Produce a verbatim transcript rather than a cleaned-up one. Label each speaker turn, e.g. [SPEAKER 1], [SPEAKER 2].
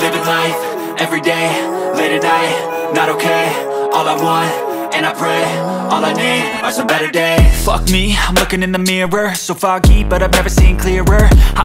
[SPEAKER 1] living life, everyday, late at night, not okay. All I want, and I pray, all I need are some better days. Fuck me, I'm looking in the mirror, so foggy, but I've never seen clearer.